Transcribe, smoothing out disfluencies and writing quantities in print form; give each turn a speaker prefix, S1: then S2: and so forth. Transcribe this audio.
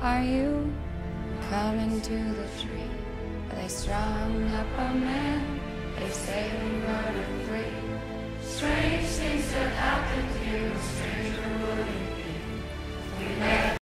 S1: Are you coming to the tree? Are they strung up a man? They say